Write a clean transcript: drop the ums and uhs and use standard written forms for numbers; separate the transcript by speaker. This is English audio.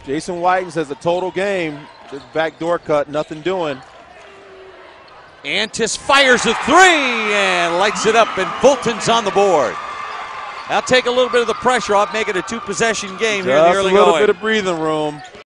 Speaker 1: Jason Whiten says a total game. Just backdoor cut, nothing doing.
Speaker 2: Antes fires a three and lights it up, and Fulton's on the board. That'll take a little bit of the pressure off, make it a two-possession game here in the early going.
Speaker 1: Just a little bit of breathing room.